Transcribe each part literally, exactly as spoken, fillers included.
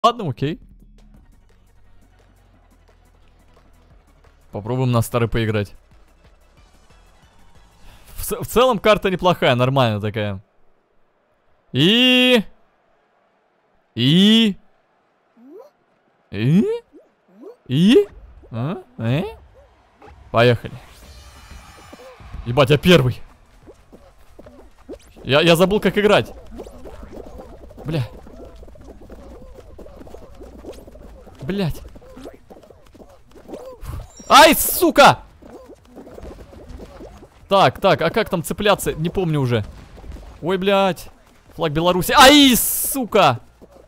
Ладно, окей. Попробуем на старый поиграть. В, в целом карта неплохая, нормальная такая. И... И... И... И... А? Э? Поехали. Ебать, я первый. Я, я забыл, как играть. Бля. Блять. Ай, сука! Так, так, а как там цепляться? Не помню уже. Ой, блядь. Флаг Беларуси. Ай, сука!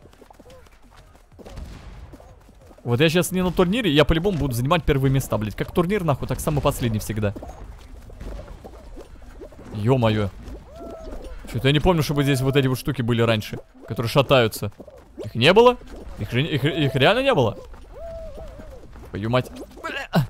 Вот я сейчас не на турнире, я по-любому буду занимать первые места, блядь. Как турнир, нахуй, так самый последний всегда. Ё-моё. Что-то я не помню, чтобы здесь вот эти вот штуки были раньше, которые шатаются. Их не было? Их, же, их, их реально не было? Твою мать. Бля.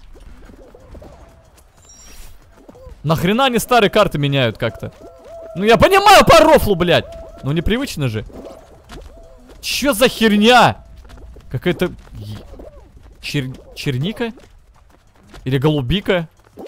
Нахрена они старые карты меняют как-то? Ну я понимаю по рофлу, блядь. Ну непривычно же. Чё за херня? Какая-то... Чер... Черника? Или голубика?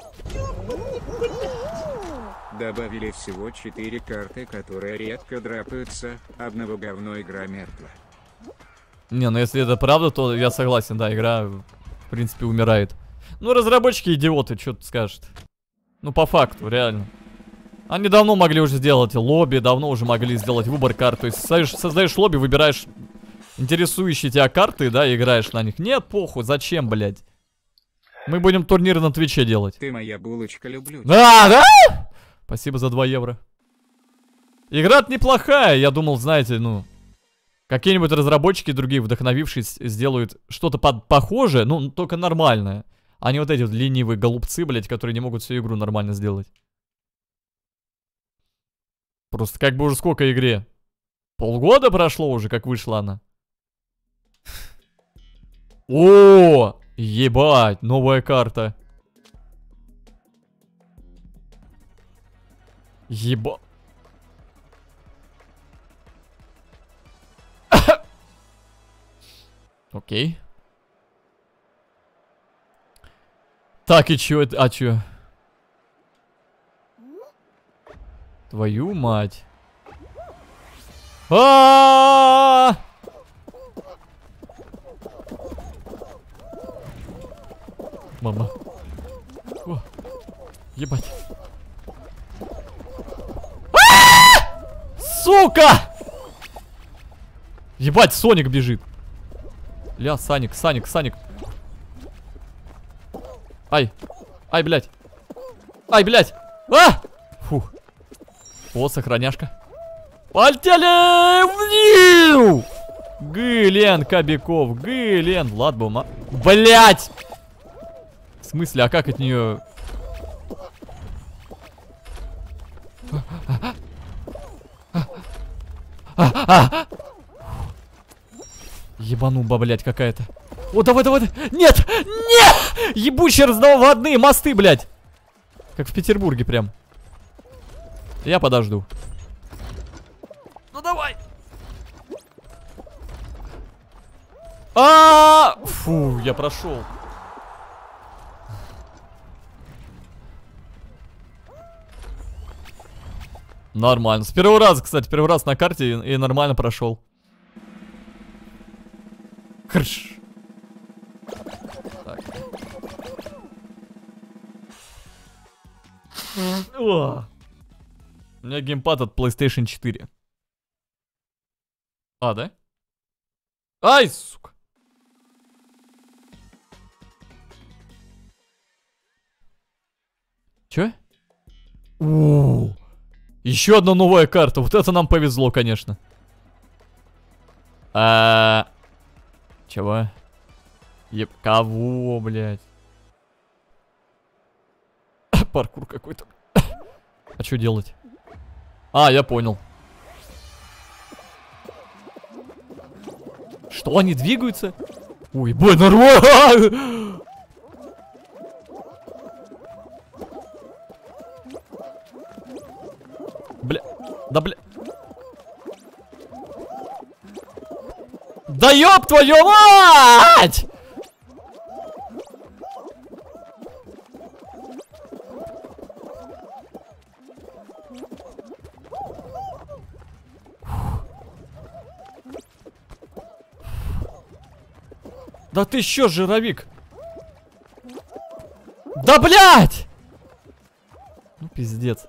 Добавили всего четыре карты, которые редко драпаются. Одного говно, игра мертва. Не, ну если это правда, то я согласен, да, игра, в принципе, умирает. Ну, разработчики идиоты, что ты скажешь? Ну, по факту, реально. Они давно могли уже сделать лобби, давно уже могли сделать выбор карт. То есть создаешь, создаешь лобби, выбираешь интересующие тебя карты, да, и играешь на них. Нет, похуй, зачем, блядь? Мы будем турниры на Твиче делать. Ты моя булочка, люблю. А, да? Спасибо за два евро. Игра-то неплохая, я думал, знаете, ну... Какие-нибудь разработчики другие, вдохновившись, сделают что-то под похожее, ну, только нормальное. А не вот эти вот ленивые голубцы, блядь, которые не могут всю игру нормально сделать. Просто как бы уже сколько игре? Полгода прошло уже, как вышла она. О, ебать, новая карта. Еба... Окей. Так, и чё это? А чё? Твою мать. А-а-а! Мама. О, ебать. Сука! Ебать, Соник бежит. Ля, Саник, Саник, Саник. Ай. Ай, блядь. Ай, блядь. А! Фух. О, сохраняшка. Полетели! Гылен, Кобяков. Гылен. Ладбома. Блядь! В смысле, а как от нее... Ебануба, блядь, какая-то. О, давай, давай, давай. Нет! Нет! Ебучие разноводные мосты, блядь. Как в Петербурге прям. Я подожду. Ну давай. А, -а, -а! Фу, я прошел. Нормально. С первого раза, кстати, первый раз на карте и, и нормально прошел. Хрш. Так. О. У меня геймпад от плейстейшн четыре. А, да? Ай, сука. Чё? У-у-у. Еще одна новая карта. Вот это нам повезло, конечно. А... Чего? Еб... Кого, блядь? Паркур какой-то. А что делать? А, я понял. Что, они двигаются? Ой, бой, нормально! Бля, да бля. Да ё! ёб твою мать! Да ты еще жировик. Да блять! Ну пиздец.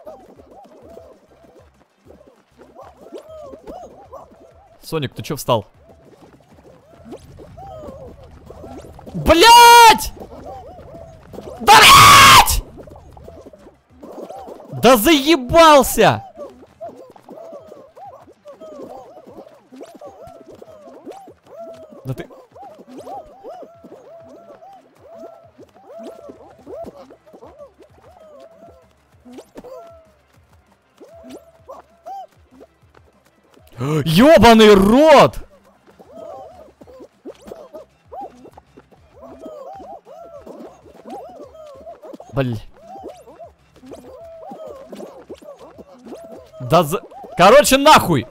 Соник, ты чё встал? Блять! Да блять! Да заебался! Да ты... Ёбаный рот! Блин. Да за... Короче, нахуй!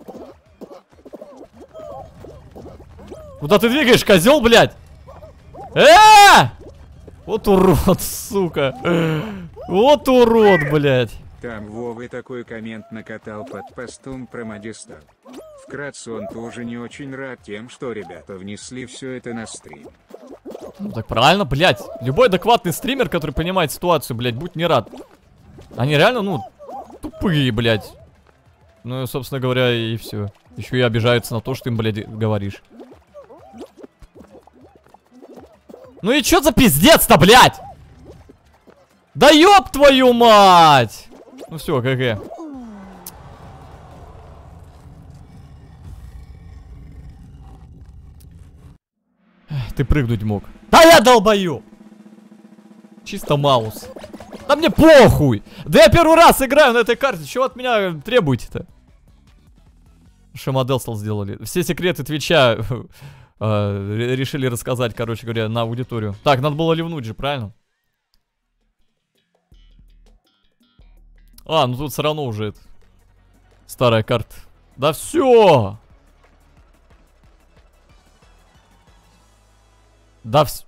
Куда ты двигаешь, козел, блядь? Э! Вот урод, сука. Вот урод, блядь. Там Вовы такой коммент накатал под постом про Мадистан. Вкратце, он тоже не очень рад тем, что ребята внесли все это на стрим. Ну так правильно, блядь. Любой адекватный стример, который понимает ситуацию, блядь, будь не рад. Они реально, ну, тупые, блядь. Ну и, собственно говоря, и все. Еще и обижаются на то, что им, блядь, говоришь. Ну и чё за пиздец-то, блядь? Да ёб твою мать! Ну все, ГГ. Ты прыгнуть мог. Да я долбою! Чисто маус. Да мне похуй! Да я первый раз играю на этой карте. Чего от меня требуете-то? Что Модестл сделали? Все секреты Твича э, решили рассказать, короче говоря, на аудиторию. Так, надо было ливнуть же, правильно? А, ну тут все равно уже это старая карта. Да все! Да все.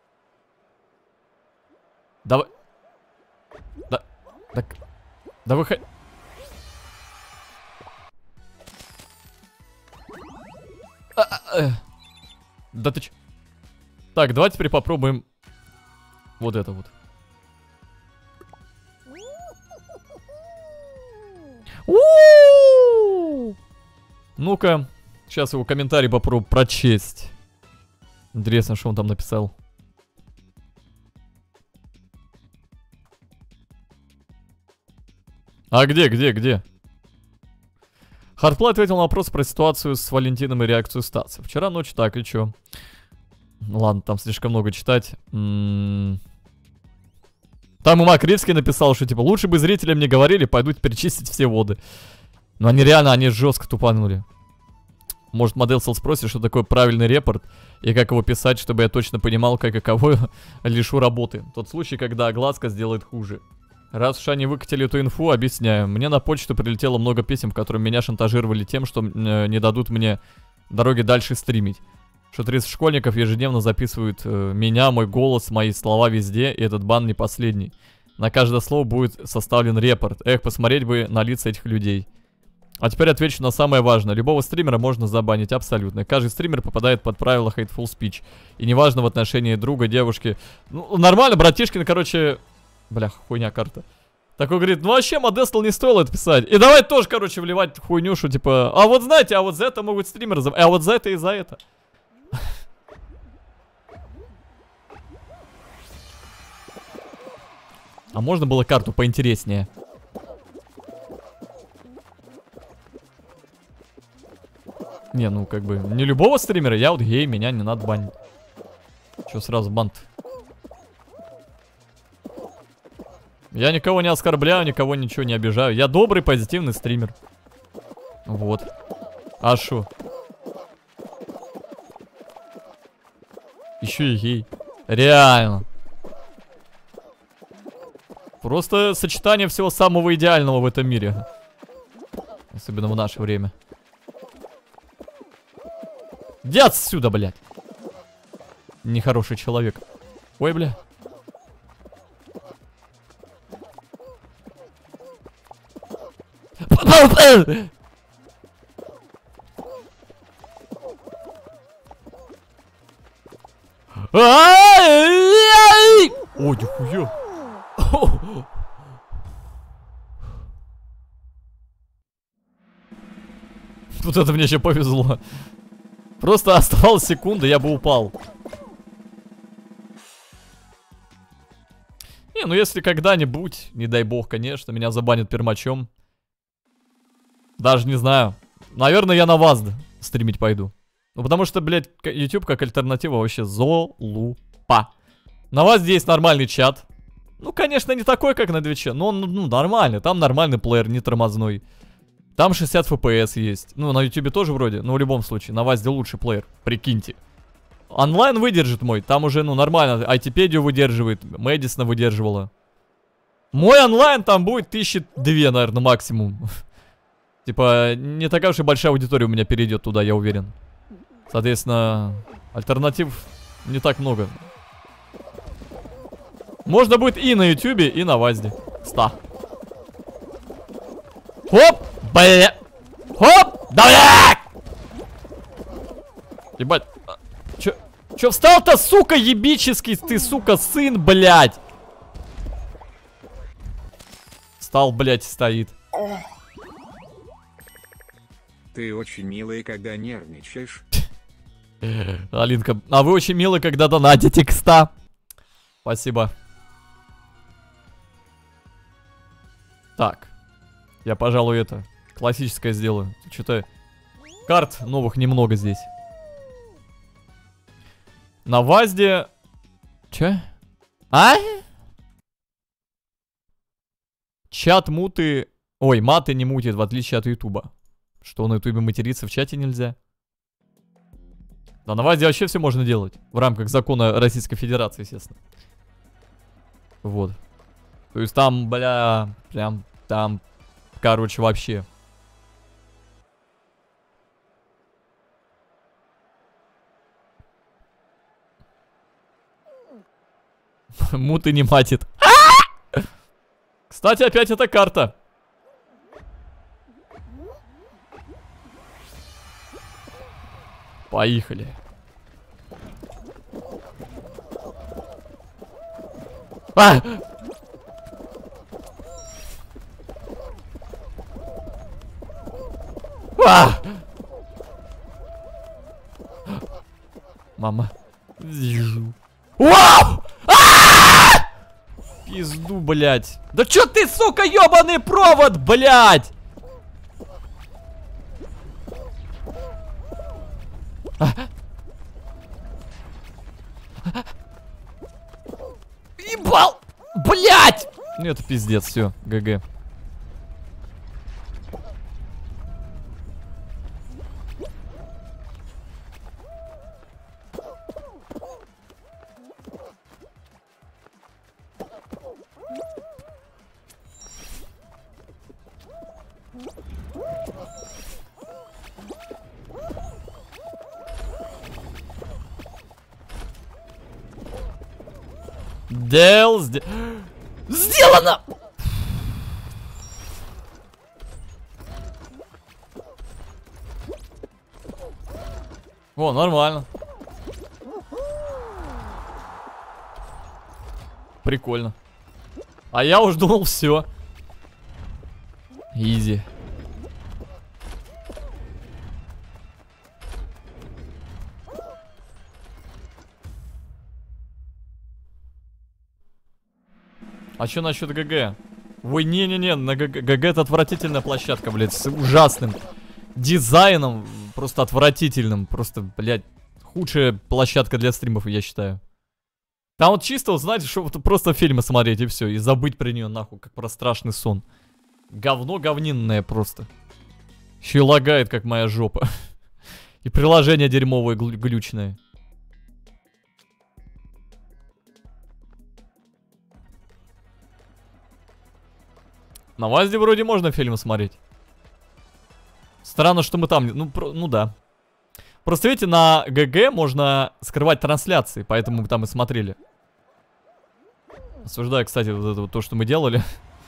Давай. Да. Да. Да выходи. А, а, а. Да ты ч... Так, давайте теперь попробуем вот это вот. Ну-ка, сейчас его комментарий попробую прочесть. Интересно, что он там написал. А где, где, где? Хардплей ответил на вопрос про ситуацию с Валентином и реакцию Стаса. Вчера ночью так, и чё? Ладно, там слишком много читать. М-м- Там и Макритский написал, что типа лучше бы зрителям не говорили, пойдут перечистить все воды. Но они реально, они жестко тупанули. Может, Модестл спросит, что такое правильный репорт и как его писать, чтобы я точно понимал, как и кого лишу работы. Тот случай, когда огласка сделает хуже. Раз уж они выкатили эту инфу, объясняю. Мне на почту прилетело много писем, в которых меня шантажировали тем, что э, не дадут мне дороги дальше стримить. Что тридцать школьников ежедневно записывают э, меня, мой голос, мои слова везде, и этот бан не последний. На каждое слово будет составлен репорт. Эх, посмотреть бы на лица этих людей. А теперь отвечу на самое важное. Любого стримера можно забанить, абсолютно. Каждый стример попадает под правила hateful speech. И неважно в отношении друга, девушки. Ну, нормально, братишкин, короче... Бля, хуйня карта. Такой говорит, ну вообще Модестл не стоило это писать. И давай тоже, короче, вливать хуйню, что типа... А вот знаете, а вот за это могут стримеры забанить. А вот за это и за это. А можно было карту поинтереснее? Не, ну как бы, не любого стримера, я вот гей, меня не надо банить. Чё сразу бант? Я никого не оскорбляю, никого ничего не обижаю. Я добрый, позитивный стример. Вот. А шо? Еще и гей. Реально. Просто сочетание всего самого идеального в этом мире. Особенно в наше время. Иди отсюда, блядь. Нехороший человек. Ой, бля. Ой, нихуя. Вот это мне еще повезло. Просто оставалась секунда, я бы упал. Не, ну если когда-нибудь, не дай бог, конечно, меня забанят пермачом. Даже не знаю. Наверное, я на вас стримить пойду. Ну, потому что, блядь, YouTube как альтернатива вообще золупа. На вас здесь нормальный чат. Ну, конечно, не такой, как на Твиче, но он, ну, нормальный. Там нормальный плеер, не тормозной. Там шестьдесят эф пи эс есть. Ну, на YouTube тоже вроде, но в любом случае, на вас лучший плеер. Прикиньте. Онлайн выдержит мой. Там уже, ну, нормально. Айтипедию выдерживает. Мэдисона выдерживала. Мой онлайн там будет тысячи две, наверное, максимум. Типа, не такая уж и большая аудитория у меня перейдет туда, я уверен. Соответственно, альтернатив не так много. Можно будет и на ютубе, и на вазде. Ста. Хоп! Бля! Хоп! Да бля! Ебать. Чё? Чё встал-то, сука, ебический ты, сука, сын, блядь? Встал, блядь, стоит. Ты очень милый, когда нервничаешь. Алинка, а вы очень милы, когда донатите к ста. Спасибо. Так. Я, пожалуй, это классическое сделаю. Что-то карт новых немного здесь. На вазде... Че? А? Чат муты... Ой, маты не мутит, в отличие от ютуба. Что, на ютубе материться в чате нельзя? Да, на вазде вообще все можно делать. В рамках закона Российской Федерации, естественно. Вот. То есть там, бля, прям там, короче, вообще. Муты не матит. Кстати, опять эта карта. Поехали. А! А! Мама. Вау! А! Пизду, блядь. Да чё ты, сука, ёбаный провод, блядь! Ебал! Блядь! Ну это пиздец, все, ГГ. Дел, сде... Сделано! О, нормально. Прикольно. А я уж думал, все. Изи. А что насчет ГГ? Ой, не-не-не, на ГГ, ГГ это отвратительная площадка, блядь, с ужасным дизайном, просто отвратительным, просто, блядь, худшая площадка для стримов, я считаю. Там вот чисто, вот, знаете, что вот просто фильмы смотреть и все, и забыть про нее нахуй, как про страшный сон. Говно говнинное просто. Еще и лагает, как моя жопа. И приложение дерьмовое, глючное. На вазде вроде можно фильмы смотреть. Странно, что мы там... Ну, про, ну да. Просто видите, на ГГ можно скрывать трансляции, поэтому мы там и смотрели. Осуждаю, кстати, вот это вот то, что мы делали.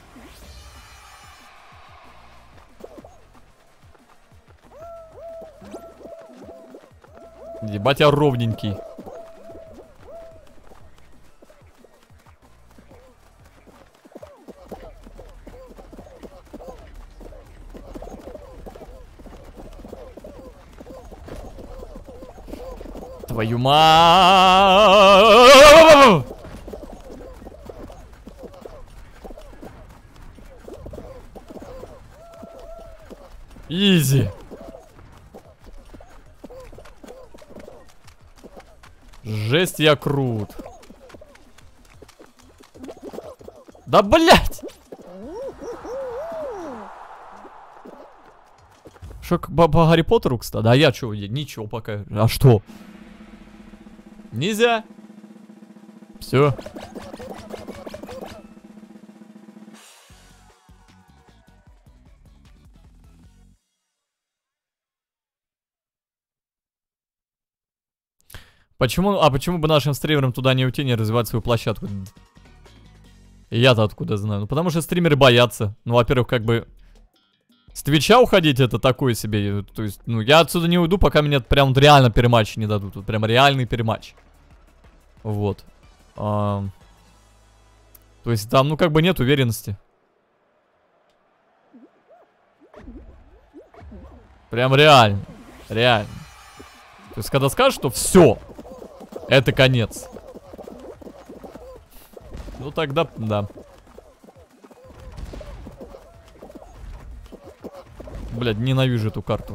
Ебать, я ровненький. Твою мать! Изи. Жесть, я крут. Да блять! Что по, по Гарри Поттеру, кстати? Да я чё, ничего пока. А что? Нельзя. Все. Почему, а почему бы нашим стримерам туда не уйти, не развивать свою площадку? Я-то откуда знаю? Ну, потому что стримеры боятся. Ну, во-первых, как бы... С Твича уходить это такое себе. То есть, ну, я отсюда не уйду, пока мне прям реально перематч не дадут. Вот прям реальный перематч. Вот. А... То есть, там, ну, как бы нет уверенности. Прям реально. Реально. То есть, когда скажешь, что все, это конец. Ну, тогда, да. Блядь, ненавижу эту карту.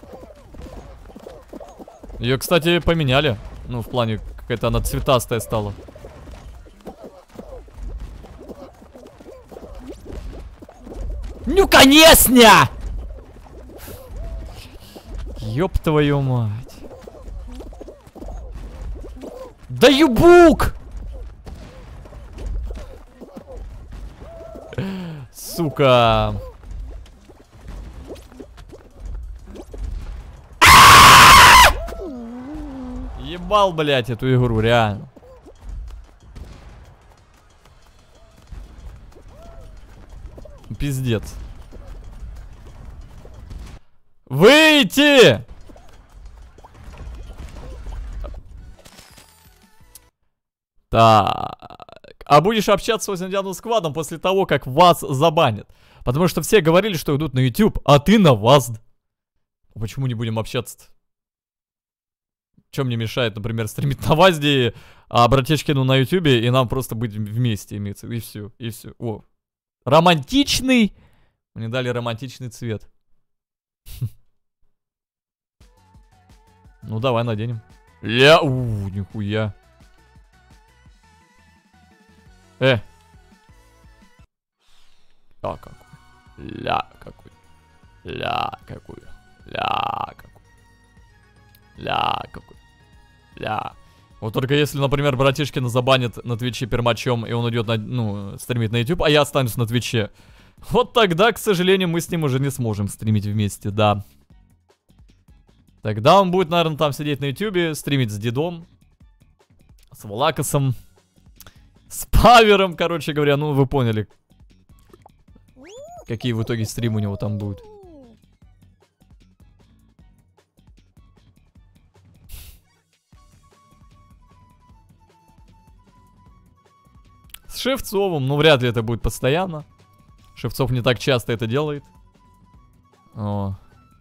Ее, кстати, поменяли. Ну, в плане, какая-то она цветастая стала. Ну, конечно! Ёб твою мать. Да юбук! Сука. Ебал, блядь, эту игру, реально. Пиздец. Выйти! Так. А будешь общаться с восемьдесят сквадом после того, как вас забанят. Потому что все говорили, что идут на YouTube, а ты на ВАЗД. Почему не будем общаться-то? Чем мне мешает, например, стримить на ВАЗДе, а братишкину на Ютубе, и нам просто быть вместе имеется. И все, и все. О. Романтичный. Мне дали романтичный цвет. Ну давай наденем. Ля, у, нихуя. Э. Ля какой. Ля какой. Ля какой. Ля какой. Ля какой. Ля. Вот только если, например, братишкина забанит на Твиче пермачом, и он идет на, ну, стримить на YouTube, а я останусь на Твиче. Вот тогда, к сожалению, мы с ним уже не сможем стримить вместе, да. Тогда он будет, наверное, там сидеть на Ютубе, стримить с Дедом, с Валакасом, с Павером, короче говоря, ну вы поняли, какие в итоге стримы у него там будут. С Шевцовым, ну вряд ли это будет постоянно. Шевцов не так часто это делает. О.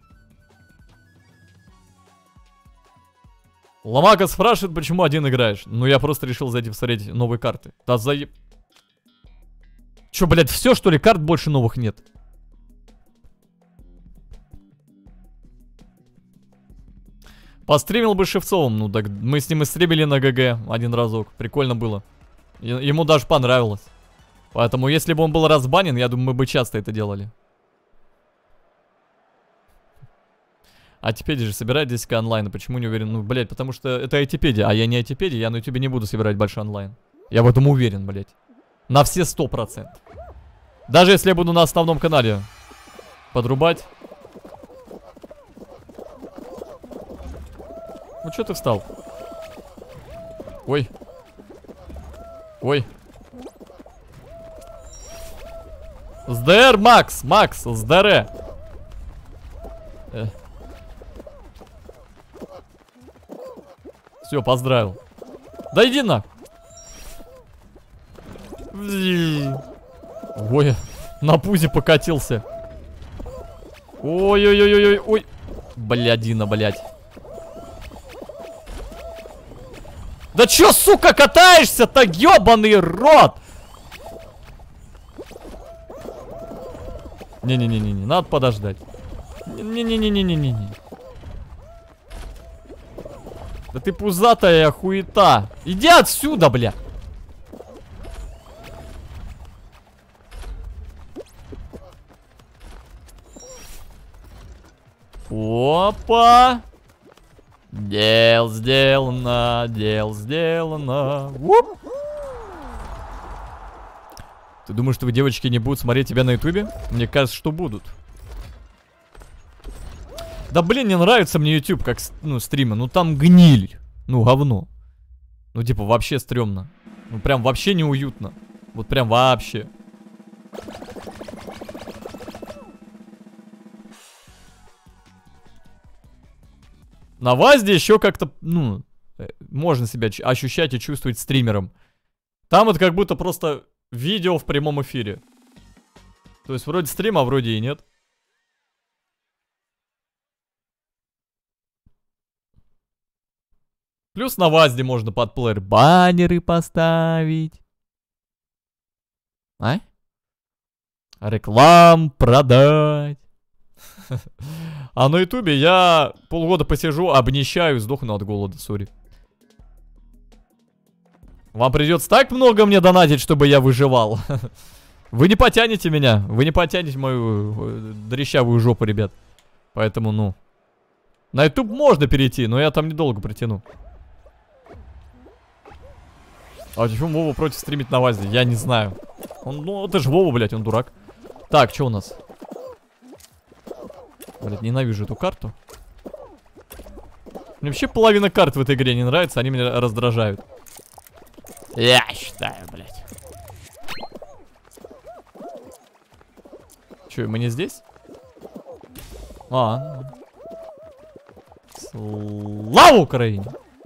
Ломака спрашивает, почему один играешь. Ну, я просто решил зайти посмотреть новые карты. Да заеб... Чё, блядь, все, что ли? Карт больше новых нет. Постримил бы Шевцовым. Ну, так мы с ним и стримили на ГГ один разок. Прикольно было. Ему даже понравилось. Поэтому, если бы он был разбанен, я думаю, мы бы часто это делали. А Типедия же собирает десять ка онлайна. Почему не уверен? Ну, блядь, потому что это Айтипедия, а я не Айтипедия. Я на ютубе не буду собирать большой онлайн. Я в этом уверен, блядь. На все сто процентов. Даже если я буду на основном канале подрубать. Ну что ты встал? Ой. Ой. СДР, Макс, Макс, СДР. Э. Все, поздравил. Да иди на. Ой, на пузе покатился. Ой-ой-ой-ой-ой. Ой. Блядина, блядь. Да чё, сука, катаешься-то, ёбаный рот? Не-не-не-не, надо подождать. Не-не-не-не-не-не-не. Да ты пузатая хуета. Иди отсюда, бля. Опа. Дел сделано, дел сделано. Уп. Ты думаешь, что вы, девочки, не будут смотреть тебя на ютубе? Мне кажется, что будут. Да блин, не нравится мне YouTube как, ну, стримы. Ну там гниль. Ну, говно. Ну, типа, вообще стрёмно. Ну, прям вообще неуютно. Вот прям вообще. На Вазде еще как-то, ну, можно себя ощущать и чувствовать стримером. Там это как будто просто видео в прямом эфире. То есть вроде стрим, а вроде и нет. Плюс на Вазде можно под плеер баннеры поставить. А? Реклам продать. А на ютубе я полгода посижу, обнищаю и сдохну от голода, сори. Вам придется так много мне донатить, чтобы я выживал. Вы не потянете меня. Вы не потянете мою дрищавую жопу, ребят. Поэтому, ну. На ютуб можно перейти, но я там недолго протяну. А почему Вова против стримить на Вазе? Я не знаю. Он, ну, это же Вова, блядь, он дурак. Так, что у нас? Блядь, ненавижу эту карту. Мне вообще половина карт в этой игре не нравится, они меня раздражают. Я считаю, блядь. Че, мы не здесь? А, слава Украине!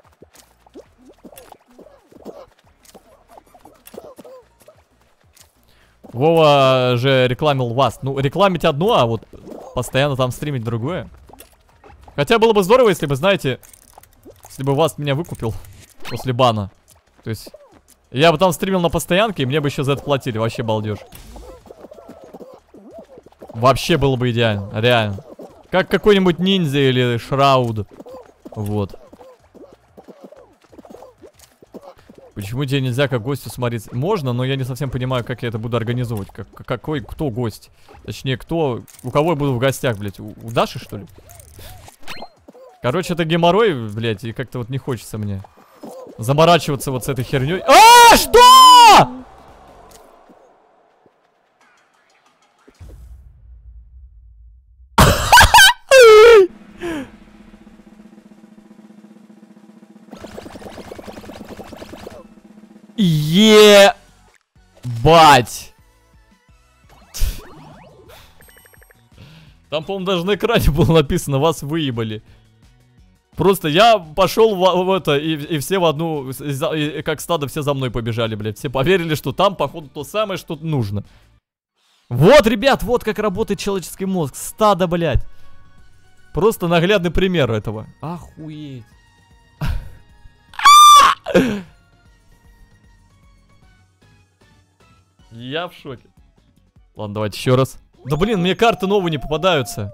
Вова же рекламил вас. Ну, рекламить одно, а вот постоянно там стримить другое. Хотя было бы здорово, если бы, знаете, если бы вас меня выкупил после бана. То есть, я бы там стримил на постоянке, и мне бы еще за это платили. Вообще балдеж. Вообще было бы идеально, реально. Как какой-нибудь ниндзя или шрауд. Вот. Почему тебе нельзя как гостю смотреть? Можно, но я не совсем понимаю, как я это буду организовывать. Как, какой, кто гость? Точнее, кто, у кого я буду в гостях, блядь? У, у Даши, что ли? Короче, это геморрой, блядь, и как-то вот не хочется мне заморачиваться вот с этой херней. А, что? Ебать! Там, по-моему, даже на экране было написано: вас выебали. Просто я пошел в, в это, и, и все в одну, и, и, как стадо, все за мной побежали, блядь. Все поверили, что там, походу, то самое, что нужно. Вот, ребят, вот как работает человеческий мозг. Стадо, блядь. Просто наглядный пример этого. Охуеть. Я в шоке. Ладно, давайте еще раз. Да блин, мне карты новые не попадаются.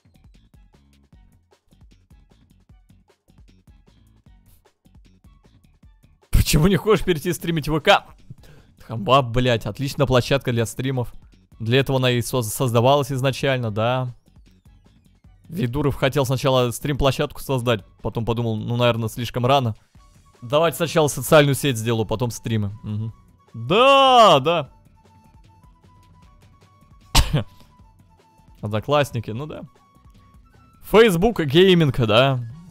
Почему не хочешь перейти стримить в ВК? Хамба, блять, отличная площадка для стримов. Для этого она и создавалась изначально, да. Видуров хотел сначала стрим-площадку создать, потом подумал, ну, наверное, слишком рано. Давайте сначала социальную сеть сделаю, потом стримы. Угу. Да, да. Одноклассники, ну да. Facebook гейминг, да.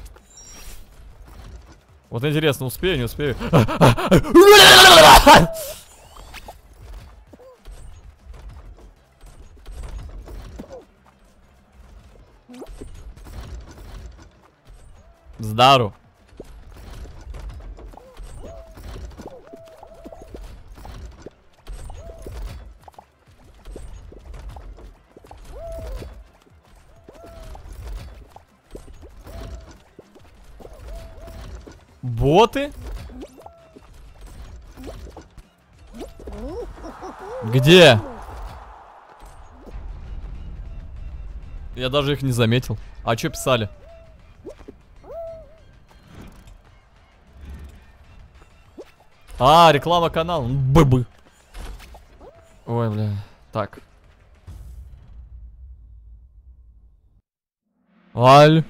Вот интересно, успею, не успею? Здару. Боты? Где? Я даже их не заметил. А что писали? А, реклама канала. Быбы. Ой, бля. Так. Аль.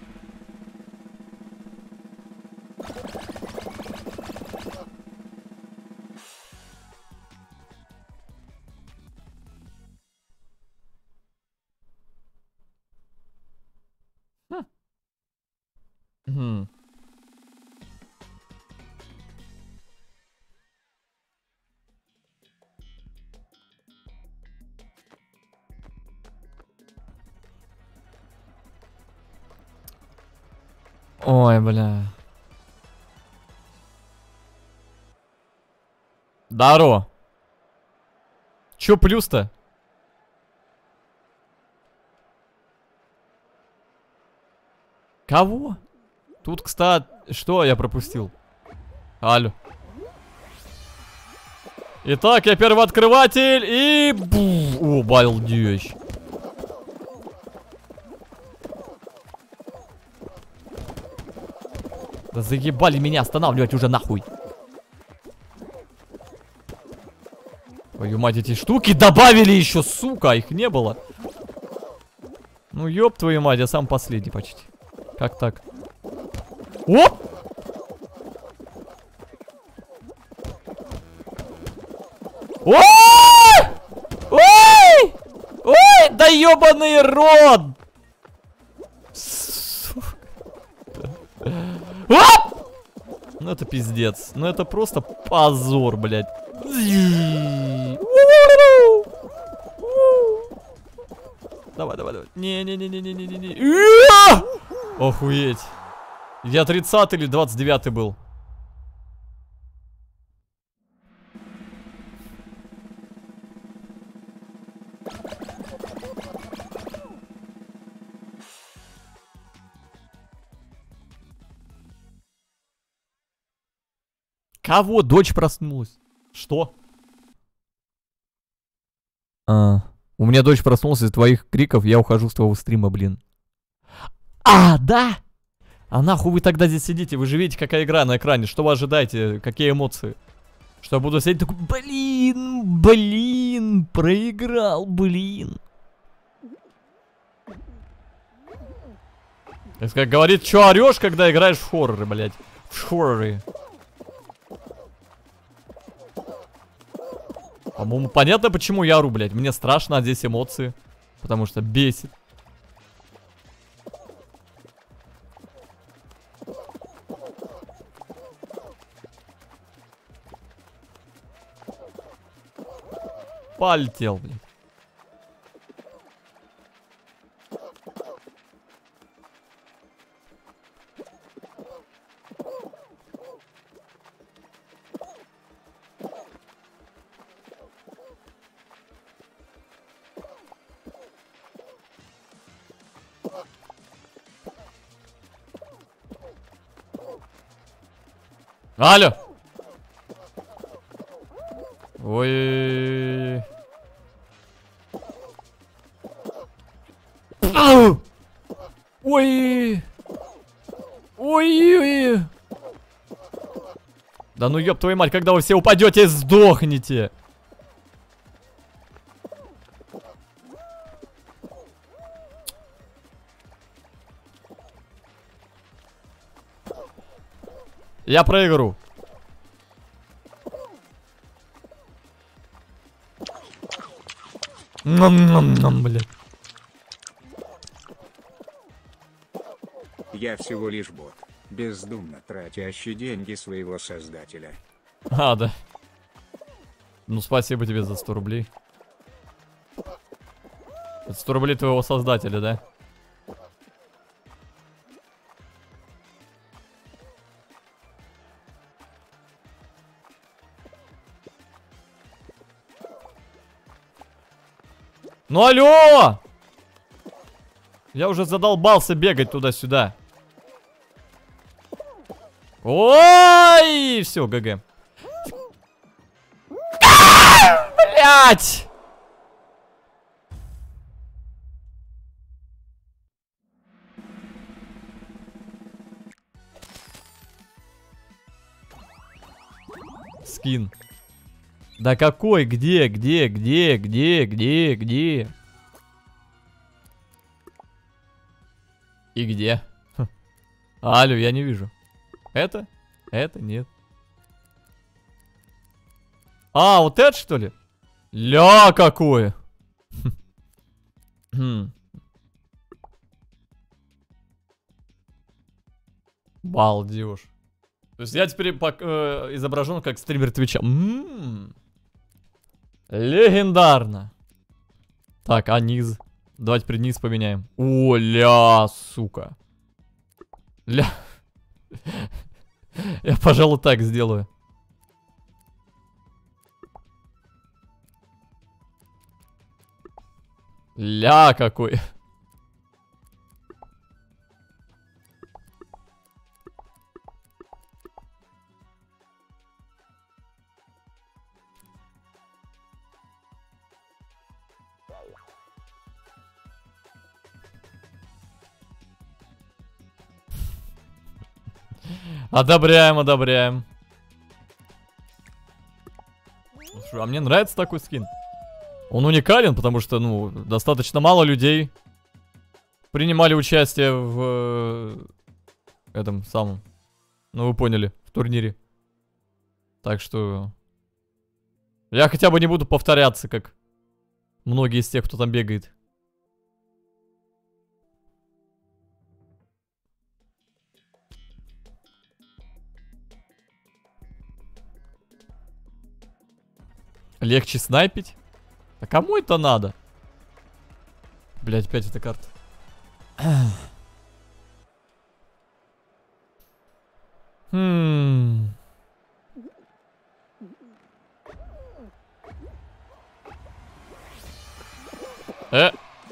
Хм. Ой, бля. Даро. Чё плюс-то? Кого? Тут, кстати, что я пропустил? Алло. Итак, я первооткрыватель и... Бу! О, балдеж. Да заебали меня останавливать уже нахуй. Твою мать, эти штуки добавили еще, сука, их не было. Ну ёб твою мать, я сам последний почти. Как так? Оп! Ой! Ой! Ой! Да ёбаный рот! Сука. Оп! Ну это пиздец. Ну это просто позор, блядь. Давай, давай, давай. Не-не-не-не-не-не-не. Охуеть. Я тридцатый или двадцать девятый был. Кого? Дочь проснулась. Что? А, у меня дочь проснулась из твоих криков, я ухожу с твоего стрима, блин. А, да? А нахуй вы тогда здесь сидите? Вы же видите, какая игра на экране. Что вы ожидаете? Какие эмоции? Что я буду сидеть такой, блин, блин, проиграл, блин. Это как говорит, что орешь, когда играешь в хорроры, блядь. В хорроры. По-моему, понятно, почему я ору, блядь. Мне страшно, а здесь эмоции. Потому что бесит. Полетел, блядь. Алло! Ой. Ау! Ой. Ой. Да ну ёб твою мать, когда вы все упадете, сдохнете. Я проигру. Нам-нам-нам, блядь. Я всего лишь бот. бездумно тратящий деньги своего создателя. А, да. Ну, спасибо тебе за сто рублей. Это сто рублей твоего создателя, да? Ну алло! Я уже задолбался бегать туда-сюда. Ой! Все, ГГ. Блять! Скин. Да какой? Где? Где? Где? Где? Где? Где? И где? Хм. Алло, я не вижу. Это? Это? Нет. А, вот это что ли? Ля, какое! Балдеж. То есть я теперь э, изображен как стример Твича. М-м-м. Легендарно. Так, а низ? Давайте теперь низ поменяем. О, ля, сука. Ля. Я, пожалуй, так сделаю. Ля, какой. Одобряем, одобряем. Слушай, а мне нравится такой скин. Он уникален, потому что, ну, достаточно мало людей принимали участие в э, этом самом, ну, вы поняли, в турнире. Так что я хотя бы не буду повторяться, как многие из тех, кто там бегает. Легче снайпить? А кому это надо? Блять, опять эта карта. Хм. Э.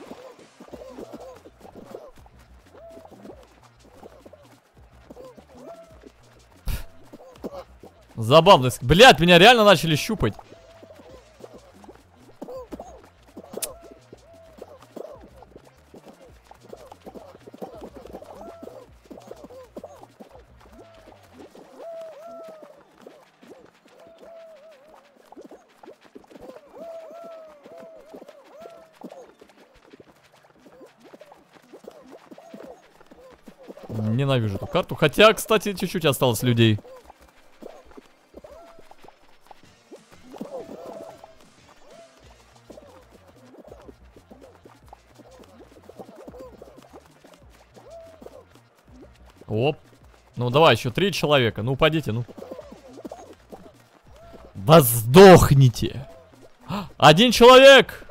Забавно. Блять, меня реально начали щупать. Ненавижу эту карту. Хотя, кстати, чуть-чуть осталось людей. Оп. Ну, давай, еще три человека. Ну, упадите, ну. Да сдохните. Один человек.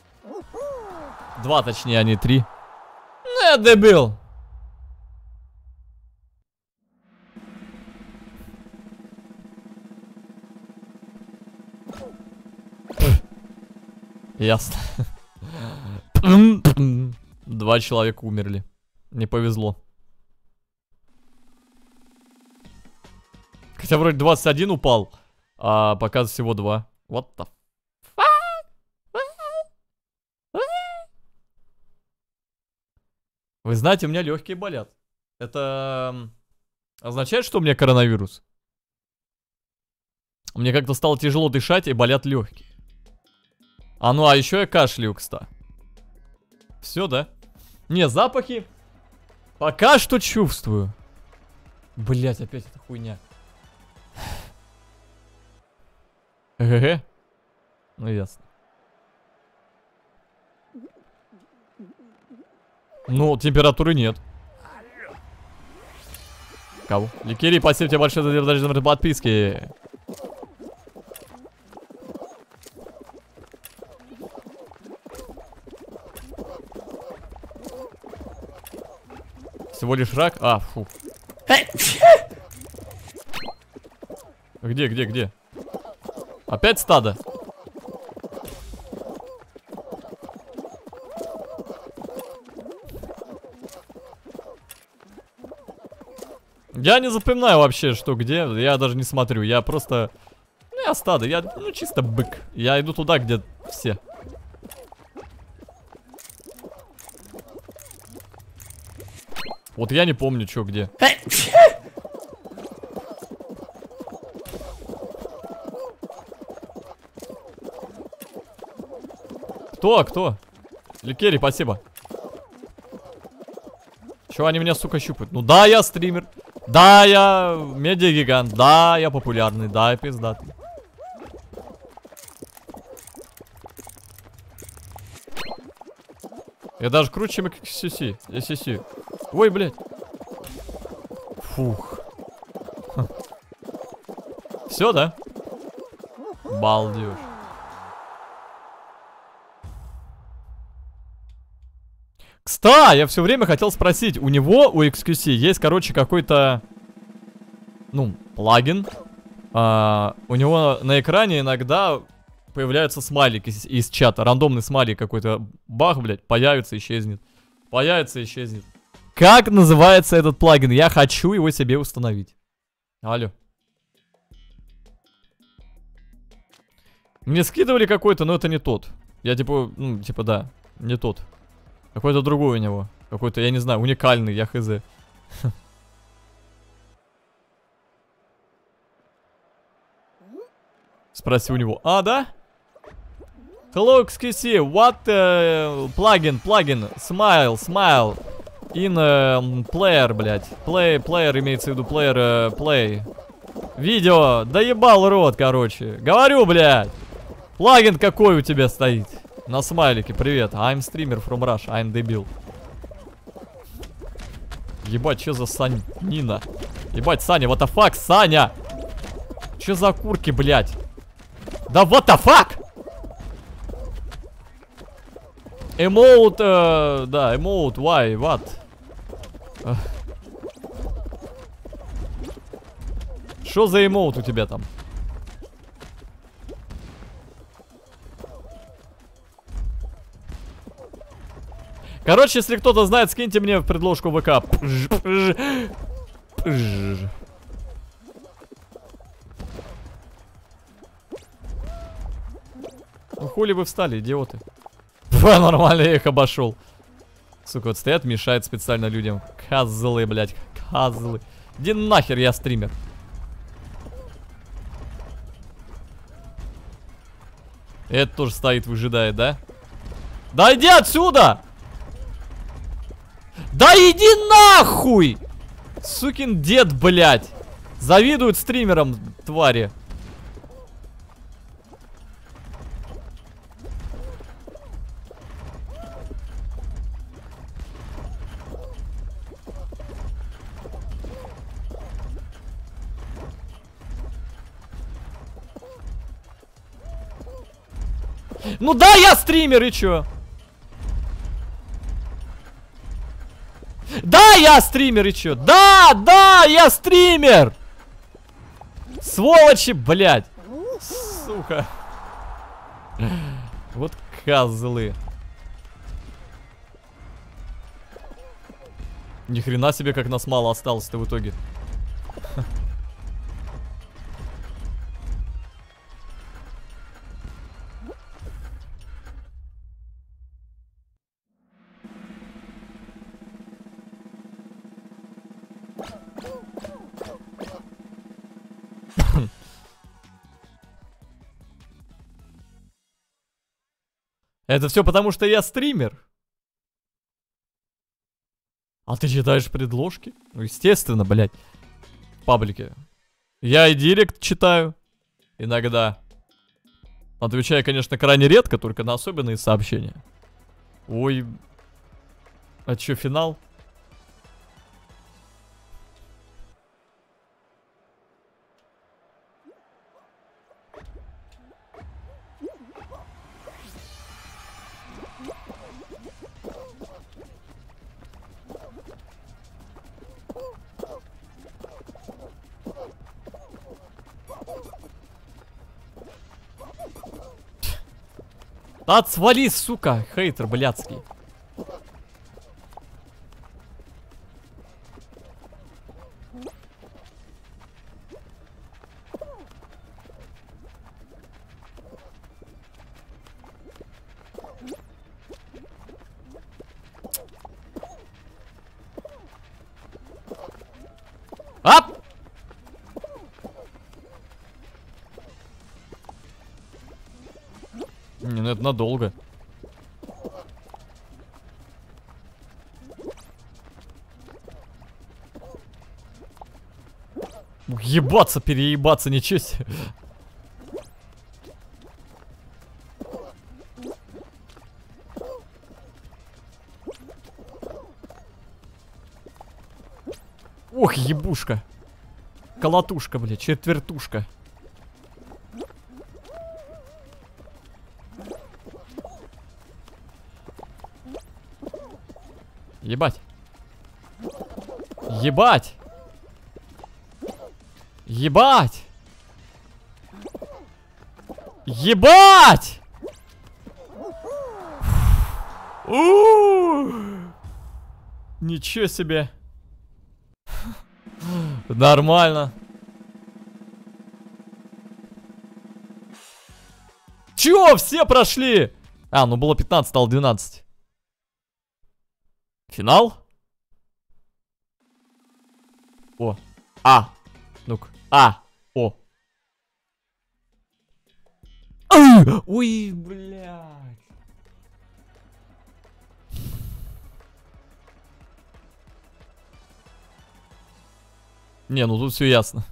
Два, точнее, а не три. Не, дебил. Ясно. Два человека умерли. Не повезло. Хотя вроде двадцать один упал, а показывает всего два. What the fuck? Вы знаете, у меня легкие болят. Это означает, что у меня коронавирус? Мне как-то стало тяжело дышать и болят легкие. А ну, а еще я кашляю, кстати. Все, да? Не, запахи пока что чувствую. Блять, опять эта хуйня. Ага. Ну, ясно. Ну, температуры нет. Кого? Ликерий, спасибо тебе большое за поддержку подписки. Всего лишь рак? А, фу. Где, где, где? Опять стадо? Я не запоминаю вообще, что где. Я даже не смотрю. Я просто... Ну, я стадо. Я, ну, чисто бык. Я иду туда, где все. Вот я не помню, что где. Кто? Кто? Ликерий, спасибо. Чего они меня, сука, щупают? Ну да, я стример. Да, я медиагигант. Да, я популярный. Да, я пиздатый. Я даже круче, чем эс си си. Ой, блядь. Фух. Все, да? Балдеж. Кстати, я все время хотел спросить. У него, у икс кью си, есть, короче, какой-то... Ну, плагин. А, у него на экране иногда появляются смайлики из, из чата. Рандомный смайлик какой-то. Бах, блядь, появится, исчезнет. Появится, исчезнет. Как называется этот плагин? Я хочу его себе установить. Алло. Мне скидывали какой-то, но это не тот. Я типа, ну, типа, да, не тот. Какой-то другой у него. Какой-то, я не знаю, уникальный, я хз. Спроси у него. А, да? Hello, икс кью си, what uh, plugin, plugin, smile, smile in uh, player, блядь. Play, player имеется в виду player, uh, play. Видео, да ебал рот, короче. Говорю, блядь. Плагин какой у тебя стоит? На смайлике, привет. I'm streamer from Russia, I'm дебил. Ебать, что за Санина? Ебать, Саня, what the fuck, Саня? Что за курки, блядь? Да what the fuck? Emote, э, да, emote, why, what? Что за emote у тебя там? Короче, если кто-то знает, скиньте мне в предложку ВК. Пж, пж, пж. Ну хули вы встали, идиоты? Фу, нормально, я их обошел. Сука, вот стоят, мешают специально людям. Козлы, блядь, козлы. Иди нахер, я стример. Это тоже стоит, выжидает, да? Да иди отсюда! Да иди нахуй! Сукин дед, блядь. Завидуют стримерам, твари. Ну да, я стример, и чё? Да, я стример, и чё? Да, да, я стример! Сволочи, блядь! Сука. Вот козлы. Ни хрена себе, как нас мало осталось-то в итоге. Это все потому, что я стример. А ты читаешь предложки? Ну, естественно, блядь. В паблике. Я и директ читаю. Иногда. Отвечаю, конечно, крайне редко, только на особенные сообщения. Ой. А чё, финал? Да отсвали, сука, хейтер блядский. Ап! Не, ну это надолго. Ебаться, переебаться, ничего себе. Ох, ебушка. Колотушка, блядь, четвертушка. Ебать. Ебать. Ебать. Ебать. У-у-у. Ничего себе. Нормально. Чё, все прошли? А, ну было пятнадцать, стало двенадцать. Финал? О. А. Ну-ка. А. О. Ой, блядь. Не, ну тут все ясно.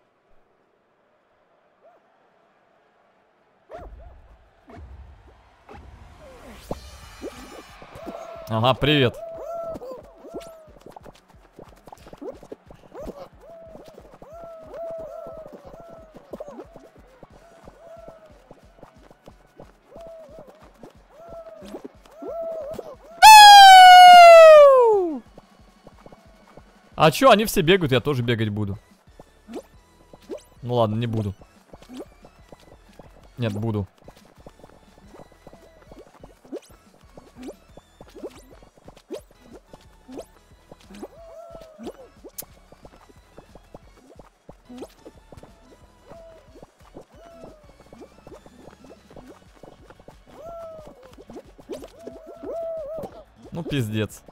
Ага, привет. А чё, они все бегают, я тоже бегать буду. Ну ладно, не буду. Нет, буду. Ну, пиздец.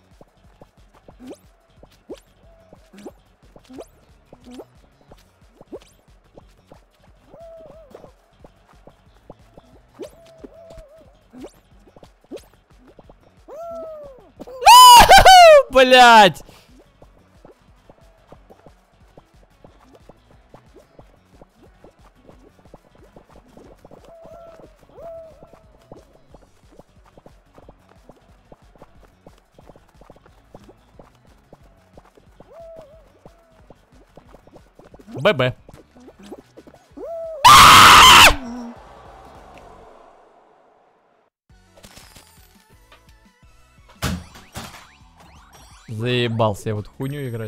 Блять! ББ. Заебался я вот хуйню играть.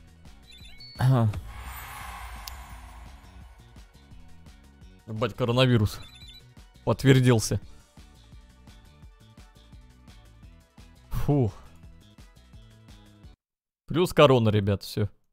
Бать, коронавирус подтвердился. Фу. Плюс корона, ребят, все.